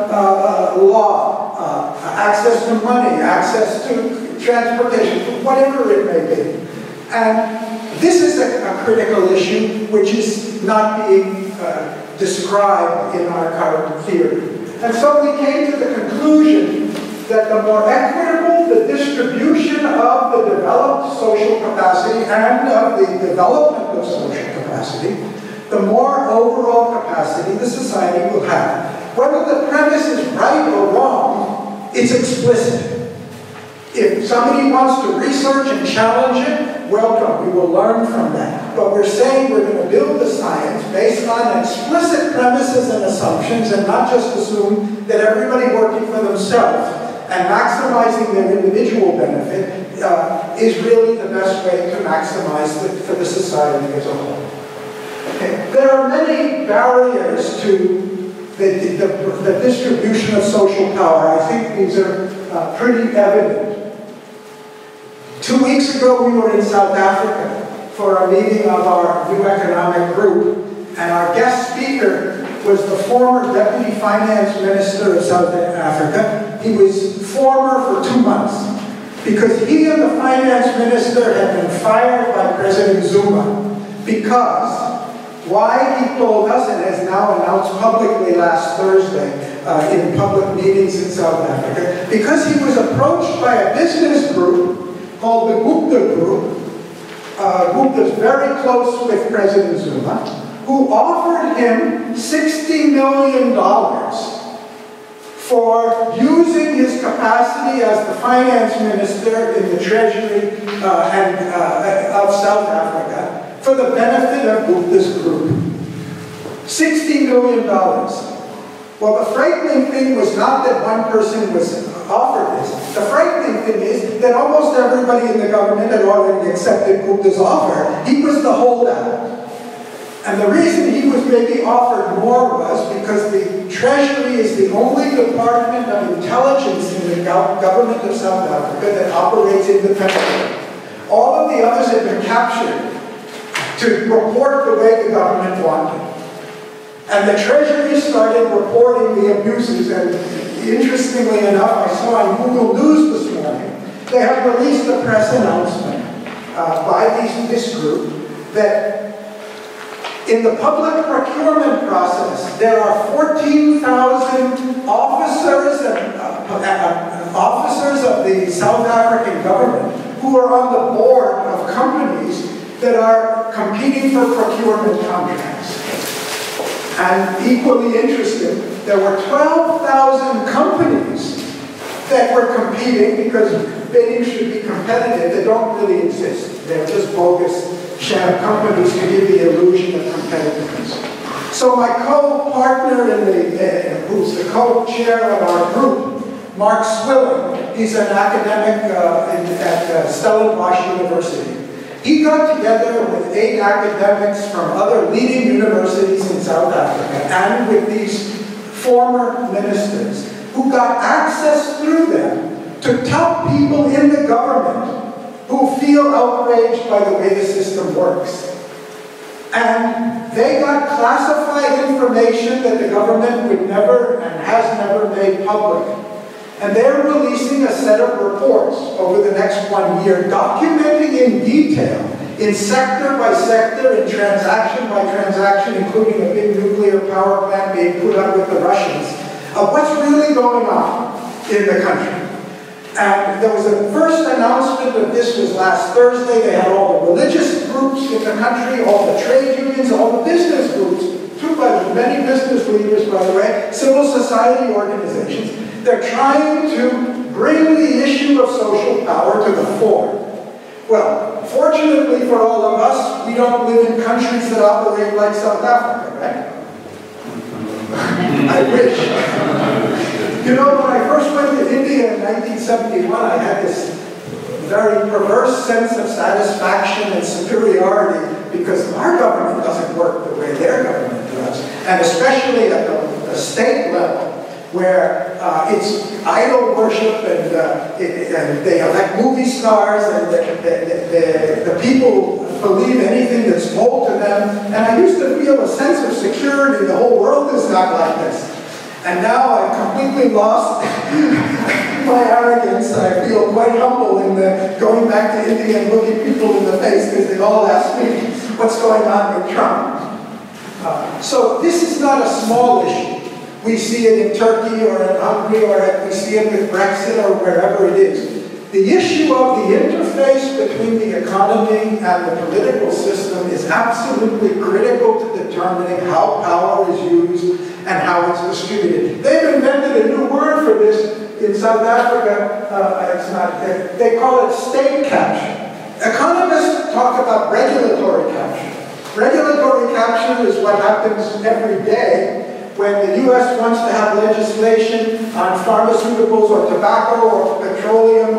law, access to money, access to transportation, whatever it may be. And this is a critical issue which is not being described in our current theory. And so we came to the conclusion that the more equitable the distribution of the developed social capacity and of the development of social capacity, the more overall capacity the society will have. Whether the premise is right or wrong, it's explicit. If somebody wants to research and challenge it, welcome, we will learn from that. But we're saying we're going to build the science based on explicit premises and assumptions and not just assume that everybody working for themselves and maximizing their individual benefit is really the best way to maximize for the society as a whole. Okay. There are many barriers to the distribution of social power. I think these are pretty evident. 2 weeks ago, we were in South Africa for a meeting of our new economic group, and our guest speaker was the former Deputy Finance Minister of South Africa. He was former for 2 months because he and the Finance Minister had been fired by President Zuma because why he told us, and has now announced publicly last Thursday in public meetings in South Africa, because he was approached by a business group called the Gupta Group. Gupta's very close with President Zuma, who offered him $60 million for using his capacity as the finance minister in the Treasury of South Africa for the benefit of Gupta's group. $60 million. Well, the frightening thing was not that one person was offered this. The frightening thing is that almost everybody in the government had already accepted Gupta's offer. He was the holdout. And the reason he was maybe offered more was because the Treasury is the only department of intelligence in the government of South Africa that operates independently. All of the others had been captured to report the way the government wanted. And the Treasury started reporting the abuses, and interestingly enough, I saw on Google News this morning, they have released a press announcement by this group that in the public procurement process, there are 14,000 officers of the South African government who are on the board of companies that are competing for procurement contracts. And equally interesting, there were 12,000 companies that were competing because bidding should be competitive that don't really exist. They're just bogus sham companies to give the illusion of competitiveness. So my co-partner who's the co-chair of our group, Mark Swilling, he's an academic at Stellenbosch University. He got together with 8 academics from other leading universities in South Africa and with these former ministers who got access through them to tell people in the government who feel outraged by the way the system works. And they got classified information that the government would never and has never made public. And they're releasing a set of reports over the next 1 year, documenting in detail, in sector by sector, in transaction by transaction, including a big nuclear power plant being put up with the Russians, of what's really going on in the country. And there was a first announcement of this was last Thursday. They had all the religious groups in the country, all the trade unions, all the business groups, many business leaders, by the way, civil society organizations. They're trying to bring the issue of social power to the fore. Well, fortunately for all of us, we don't live in countries that operate like South Africa, right? I wish. You know, when I first went to India in 1971, I had this very perverse sense of satisfaction and superiority because our government doesn't work the way their government does. And especially at the state level, where it's idol worship and they elect movie stars and the people believe anything that's told to them. And I used to feel a sense of security. The whole world is not like this. And now I've completely lost my arrogance. I feel quite humble in going back to India and looking people in the face because they all ask me what's going on with Trump. So this is not a small issue. We see it in Turkey or in Hungary, or we see it with Brexit or wherever it is. The issue of the interface between the economy and the political system is absolutely critical to determining how power is used and how it's distributed. They've invented a new word for this in South Africa. They call it state capture. Economists talk about regulatory capture. Regulatory capture is what happens every day when the U.S. wants to have legislation on pharmaceuticals or tobacco or petroleum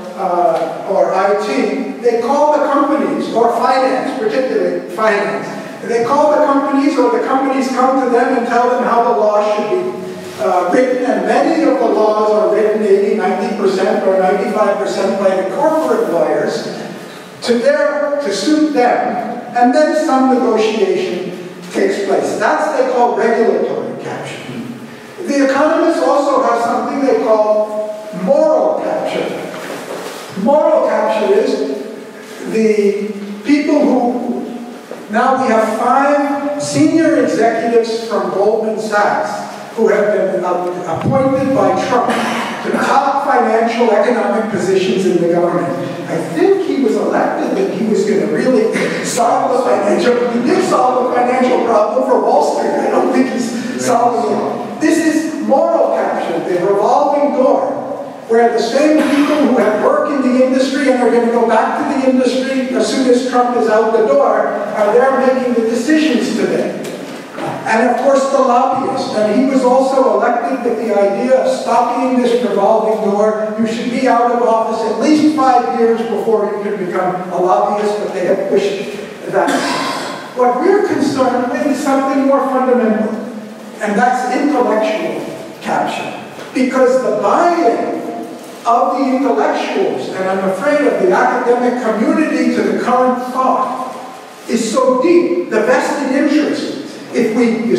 or IT. They call the companies, or finance, particularly finance, They call the companies, or the companies come to them and tell them how the law should be written, and many of the laws are written 80, 90% or 95% by the corporate lawyers to suit them, and then some negotiation takes place. That's they call regulatory capture. The economists also have something they call moral capture. Moral capture is the people who, now we have 5 senior executives from Goldman Sachs who have been appointed by Trump to top financial economic positions in the government. I think he was elected that he was going to really solve the financial, he did solve the financial problem for Wall Street. I don't think he's solving it. This is moral capture, the revolving door, where the same people who have worked in the industry and are going to go back to the industry as soon as Trump is out the door are there making the decisions today. And of course the lobbyists, and he was also elected with the idea of stopping this revolving door. You should be out of office at least 5 years before you can become a lobbyist, but they have pushed that. What we're concerned with is something more fundamental, and that's intellectual capture. Because the buy-in of the intellectuals, and I'm afraid of the academic community to the current thought, is so deep, the vested interest. If we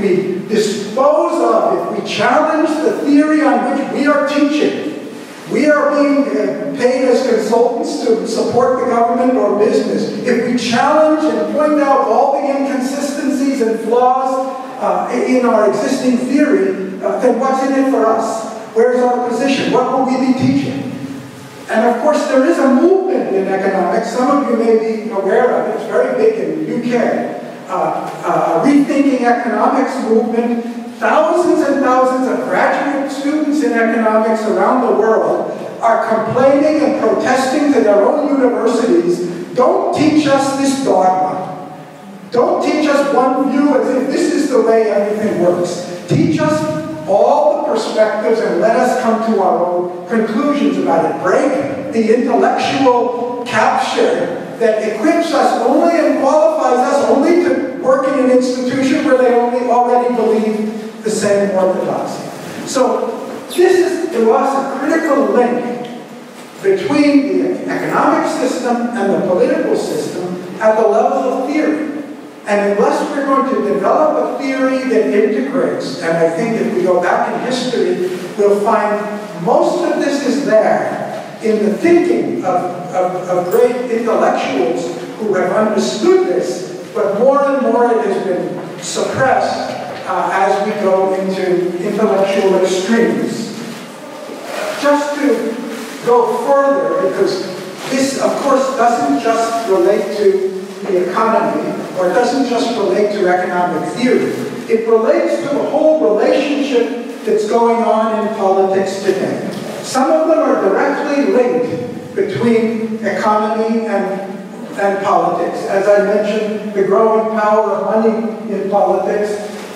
dispose of, if we challenge the theory on which we are teaching, we are being paid as consultants to support the government or business. If we challenge and point out all the inconsistencies and flaws in our existing theory, then what's in it for us? Where's our position? What will we be teaching? And of course, there is a movement in economics. Some of you may be aware of it. It's very big in the UK. Rethinking economics movement. Thousands and thousands of graduate students in economics around the world are complaining and protesting to their own universities. Don't teach us this dogma. Don't teach us one view as if this is the way everything works. Teach us all the perspectives and let us come to our own conclusions about it. Break the intellectual capture that equips us only and qualifies us only to work in an institution where they already believe the same orthodoxy. So this is, to us, a critical link between the economic system and the political system at the level of theory. And unless we're going to develop a theory that integrates, and I think if we go back in history, we'll find most of this is there in the thinking of great intellectuals who have understood this, but more and more it has been suppressed as we go into intellectual extremes. Just to go further, because this, of course, doesn't just relate to the economy, or it doesn't just relate to economic theory. It relates to the whole relationship that's going on in politics today. Some of them are directly linked between economy and politics. As I mentioned, the growing power of money in politics.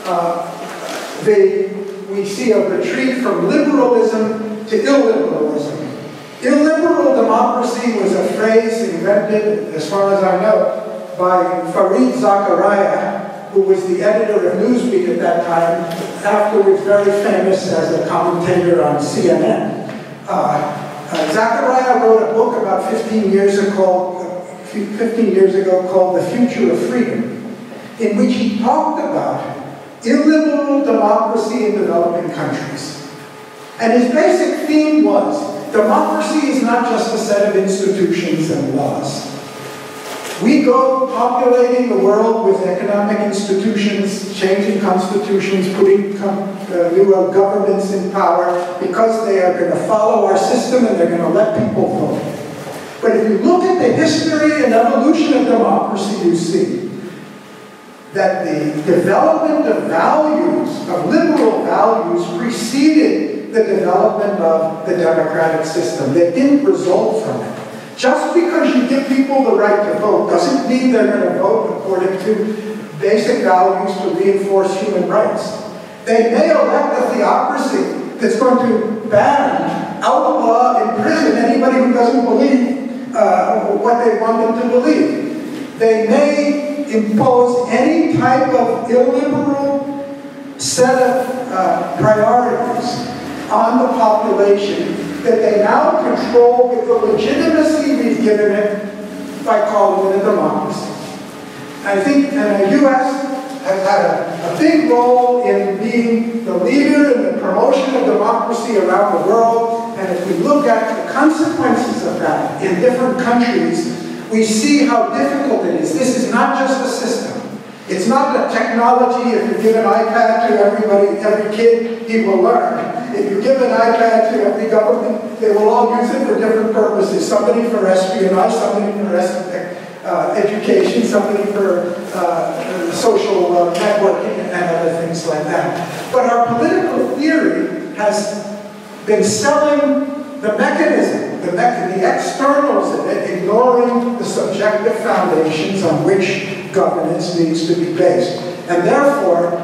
We see a retreat from liberalism to illiberalism. Illiberal democracy was a phrase invented, as far as I know, by Fareed Zakaria, who was the editor of Newsweek at that time, afterwards very famous as a commentator on CNN. Zakaria wrote a book about 15 years ago called The Future of Freedom, in which he talked about illiberal democracy in developing countries. And his basic theme was, democracy is not just a set of institutions and laws. We go populating the world with economic institutions, changing constitutions, putting new governments in power because they are going to follow our system and they're going to let people vote. But if you look at the history and evolution of democracy, you see that the development of values, of liberal values, preceded the development of the democratic system. They didn't result from it. Just because you give people the right to vote doesn't mean they're going to vote according to basic values to reinforce human rights. They may elect a theocracy that's going to ban, outlaw, imprison anybody who doesn't believe what they want them to believe. They may impose any type of illiberal set of priorities on the population that they now control with the legitimacy we've given it by calling it a democracy. I think the U.S. has had a big role in being the leader in the promotion of democracy around the world, and if we look at the consequences of that in different countries, we see how difficult it is. This is not just a system. It's not a technology. If you give an iPad to everybody, every kid, he will learn. If you give an iPad to every government, they will all use it for different purposes. Somebody for espionage, somebody for education, somebody for social networking and other things like that. But our political theory has been selling the mechanism, the externals of it, ignoring the subjective foundations on which governance needs to be based. And therefore,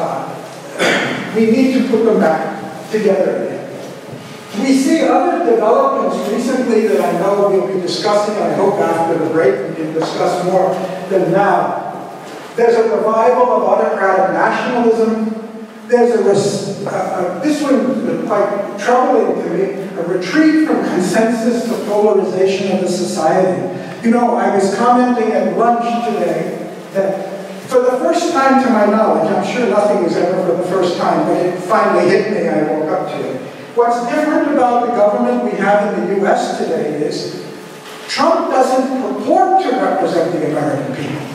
we need to put them back together again. We see other developments recently that I know we'll be discussing. I hope after the break we can discuss more than now. There's a revival of autocratic nationalism. There's this one is quite troubling to me, a retreat from consensus to polarization of the society. You know, I was commenting at lunch today that for the first time to my knowledge, I'm sure nothing was ever for the first time, but it finally hit me, I woke up to it. What's different about the government we have in the U.S. today is Trump doesn't purport to represent the American people.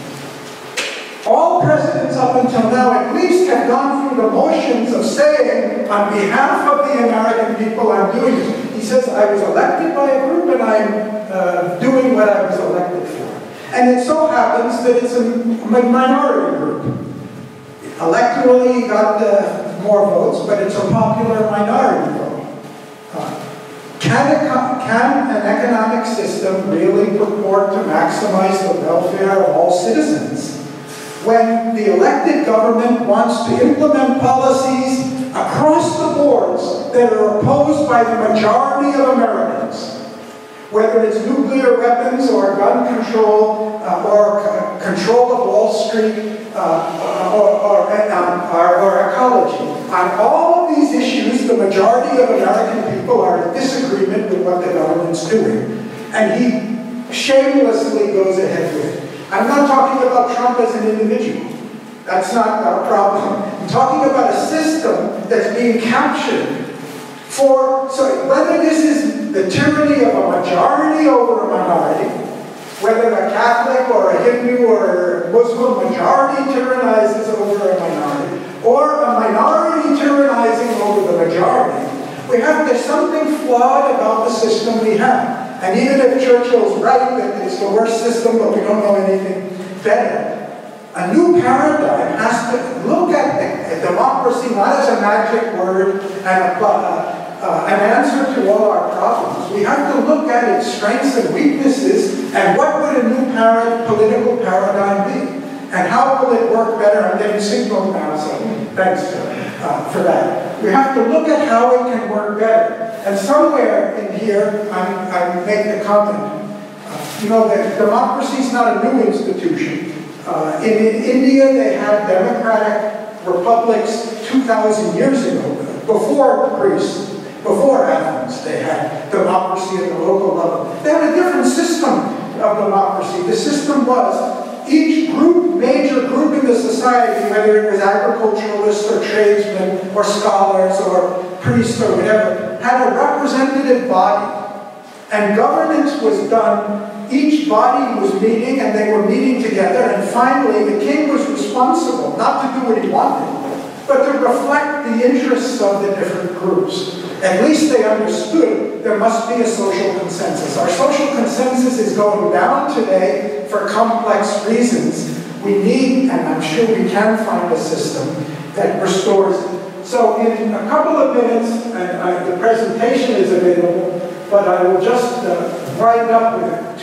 All presidents up until now at least have gone through the motions of saying, on behalf of the American people, I'm doing this. He says, I was elected by a group and I'm doing what I was elected for. And it so happens that it's a minority group. Electorally, he got more votes, but it's a popular minority vote. Can an economic system really purport to maximize the welfare of all citizens when the elected government wants to implement policies across the boards that are opposed by the majority of Americans? Whether it's nuclear weapons or gun control or control of Wall Street or ecology. On all of these issues, the majority of American people are in disagreement with what the government's doing. And he shamelessly goes ahead with it. I'm not talking about Trump as an individual. That's not our problem. I'm talking about a system that's being captured so whether this is the tyranny of a majority over a minority, whether a Catholic or a Hindu or a Muslim majority tyrannizes over a minority, or a minority tyrannizing over the majority, there's something flawed about the system we have. And even if Churchill's right that it's the worst system, but we don't know anything better, a new paradigm has to look at democracy not as a magic word and an answer to all our problems. We have to look at its strengths and weaknesses and what would a new political paradigm be? And how will it work better? I'm getting signaled now, so thanks for that. We have to look at how it can work better. And somewhere in here, I make the comment, you know, that democracy is not a new institution. In India, they had democratic republics 2,000 years ago, before Greece. Before Athens, they had democracy at the local level. They had a different system of democracy. The system was each major group in the society, whether it was agriculturalists or tradesmen or scholars or priests or whatever, had a representative body. And governance was done, each body was meeting and they were meeting together, and finally the king was responsible, not to do what he wanted, but to reflect the interests of the different groups. At least they understood there must be a social consensus. Our social consensus is going down today for complex reasons. We need, and I'm sure we can find a system that restores it. So in a couple of minutes, and the presentation is available, but I will just wind up with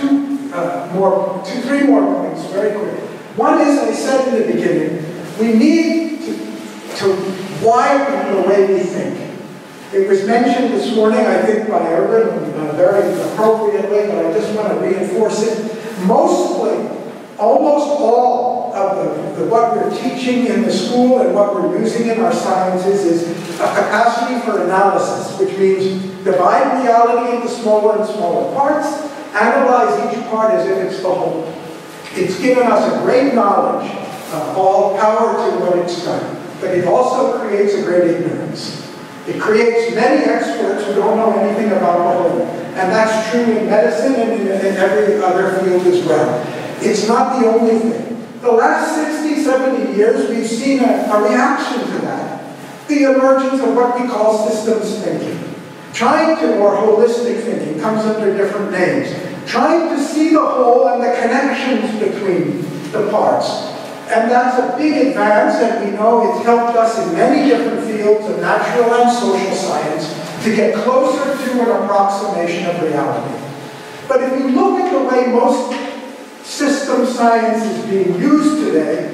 three more points very quick. One is, I said in the beginning, we need to widen the way we think. It was mentioned this morning, I think, by Urban very appropriately, but I just want to reinforce it. Almost all what we're teaching in the school and what we're using in our sciences is a capacity for analysis, which means divide reality into smaller and smaller parts, analyze each part as if it's the whole. It's given us a great knowledge, all power to what it's done, but it also creates a great ignorance. It creates many experts who don't know anything about the whole, and that's true in medicine and in every other field as well. It's not the only thing. The last 60, 70 years, we've seen a reaction to that. The emergence of what we call systems thinking. Trying to, or holistic thinking, comes under different names. Trying to see the whole and the connections between the parts. And that's a big advance, and we know it's helped us in many different fields of natural and social science to get closer to an approximation of reality. But if you look at the way most system science is being used today,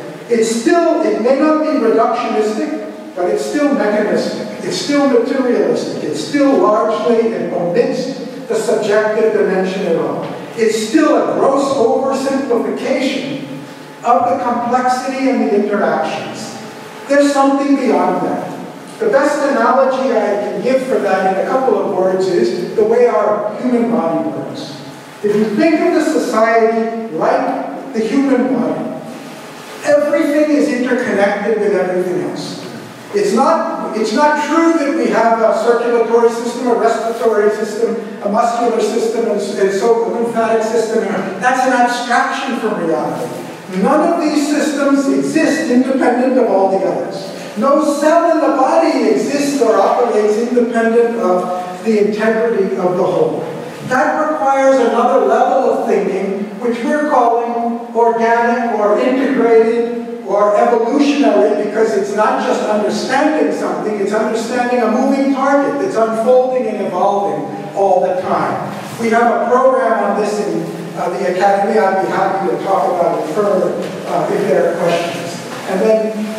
it may not be reductionistic, but it's still mechanistic. It's still materialistic. It's still largely, and omits the subjective dimension at all. It's still a gross oversimplification of the complexity and the interactions. There's something beyond that. The best analogy I can give for that in a couple of words is the way our human body works. If you think of the society like the human body, everything is interconnected with everything else. It's not true that we have a circulatory system, a respiratory system, a muscular system, and so a lymphatic system. That's an abstraction from reality. None of these systems exist independent of all the others. No cell in the body exists or operates independent of the integrity of the whole. That requires another level of thinking, which we're calling organic or integrated or evolutionary, because it's not just understanding something, it's understanding a moving target that's unfolding and evolving all the time. We have a program on this in the Academy. I'd be happy to talk about it further if there are questions. And then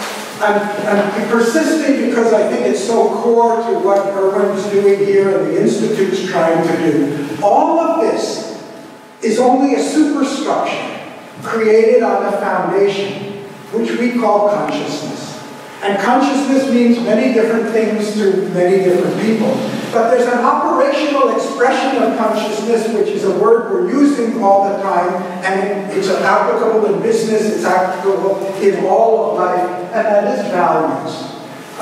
I'm persisting because I think it's so core to what Erwin's doing here and the Institute's trying to do. All of this is only a superstructure created on a foundation, which we call consciousness. And consciousness means many different things to many different people. But there's an operational expression of consciousness, which is a word we're using all the time, and it's applicable in business, it's applicable in all of life, and that is values.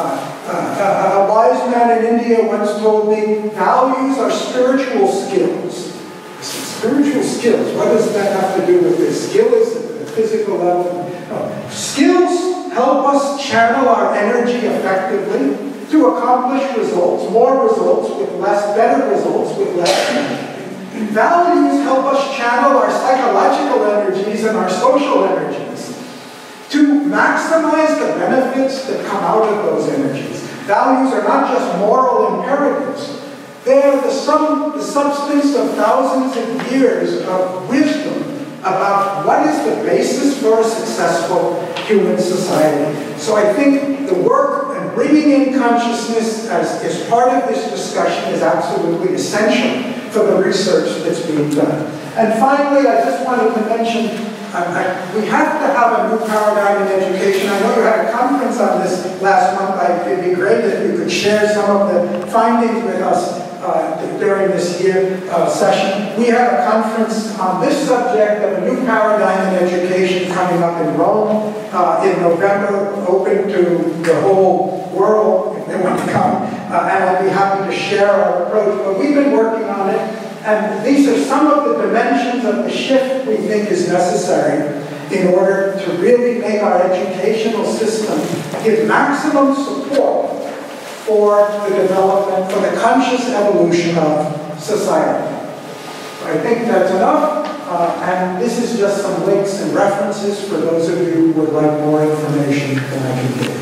A wise man in India once told me, values are spiritual skills. Spiritual skills, what does that have to do with this? Skill is at the physical level. No. Skills help us channel our energy effectively to accomplish results, more results with less, better results with less energy. Values help us channel our psychological energies and our social energies to maximize the benefits that come out of those energies. Values are not just moral imperatives. They're the substance of thousands of years of wisdom about what is the basis for a successful human society. So I think the work and bringing in consciousness as part of this discussion is absolutely essential for the research that's being done. And finally, I just wanted to mention, we have to have a new paradigm in education. I know you had a conference on this last month. It'd be great if you could share some of the findings with us during this year session. We have a conference on this subject of a new paradigm in education coming up in Rome in November, open to the whole world if they want to come. And I'll be happy to share our approach. But we've been working on it, and these are some of the dimensions of the shift we think is necessary in order to really make our educational system give maximum support for the development, for the conscious evolution of society. I think that's enough, and this is just some links and references for those of you who would like more information than I can give.